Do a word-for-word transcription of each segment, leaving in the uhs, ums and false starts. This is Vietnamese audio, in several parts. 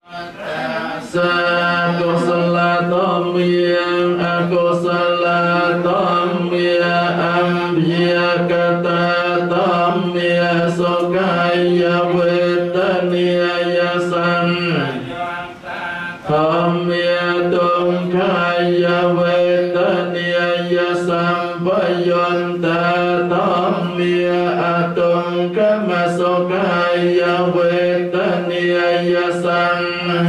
sa kusala tamiyang akusala tamya ambya kata tamya sokaya vedaniya yasan tamya dongkaya vedaniya yasan payonta tamya atongka masokaya vedaniya yasan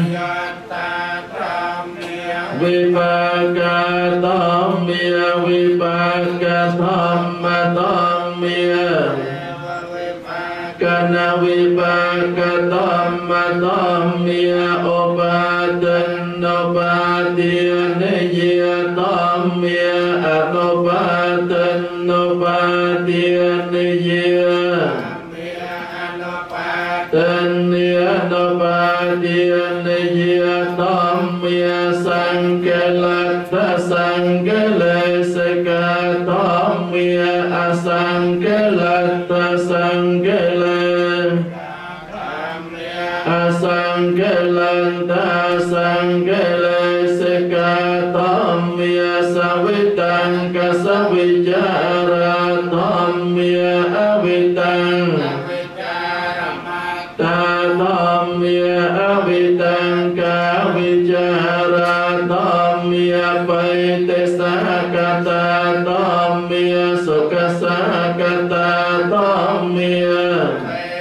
vipaka tamya vipaka dhamma tamya kana vipaka dhamma tamya obatan obatiya niya tamya anobatan obatiya niya tanya nobadiya niya tamya sangkalata sangkalesaka tamya asangkalata sanggala asangkalata sangkalesaka tamya sawitang kasawicara tamya awitang tamya avitang kavicara tamya paitesa kata tamya sukasa kata tamya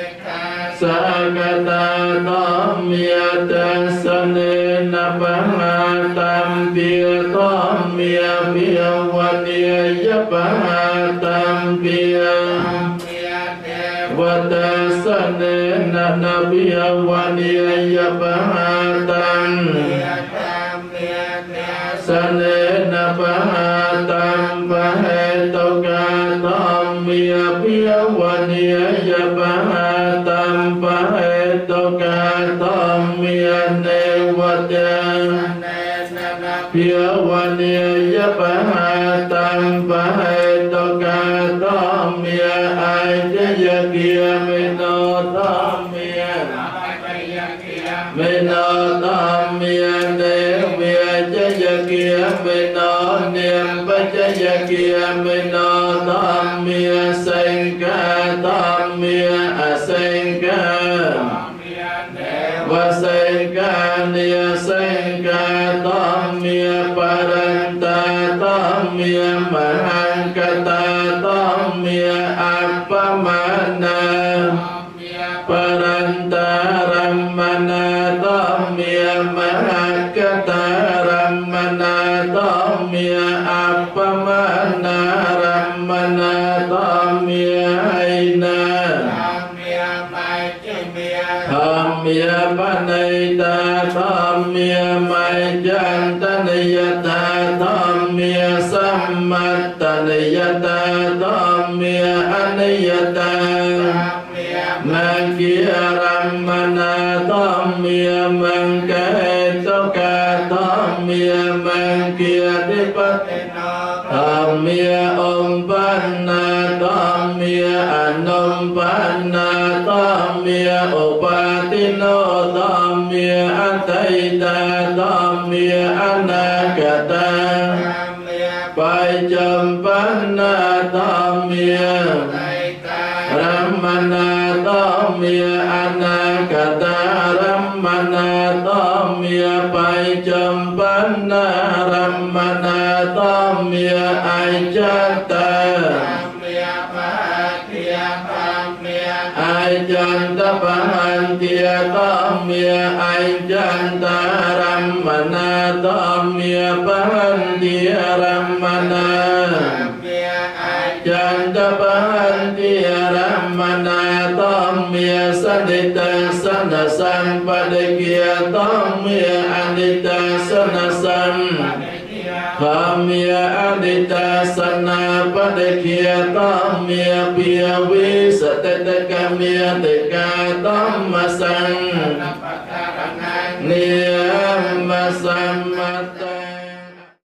sakata tamya dasane napahatam pia tamya pia wadya yapahatam pia wadasane nabiya waniya yapahatan sane napahatan pahetoka tamya piya waniya yapahatan pahetoka tamya newadya piya waniya yapahatan pahetoka tamya ajaya kiyamino tamya mino tamya devya jaya kiyamino nimba jaya kiyamino tamya sengka tamya asengka wasengka niya sengka tamya paranta tamya mahangkata tamya apamana parantaramana tamya mahakataramana tamya apamana ramana tamya aina tamya panaita tamya majantanayata tamya sammatanayata tamya anayata Mangkiya ramana tamya mangketoka tamya mangkiya dipatena tamya ompanna tamya anompana tamya opatino tamya ataita tamya anakata pajampanna tamya ramana tamya anakata ramana tamya pajampanna ramana tamya ajata ajanta pahantiya tamya ajanta ramana tamya pahantiya ramana ajanta pahantiya ramana tamya sanita sanasan padakya tamya anita sanasan tamya anita sana padakya tamya piya wisatata kamya teka tamasan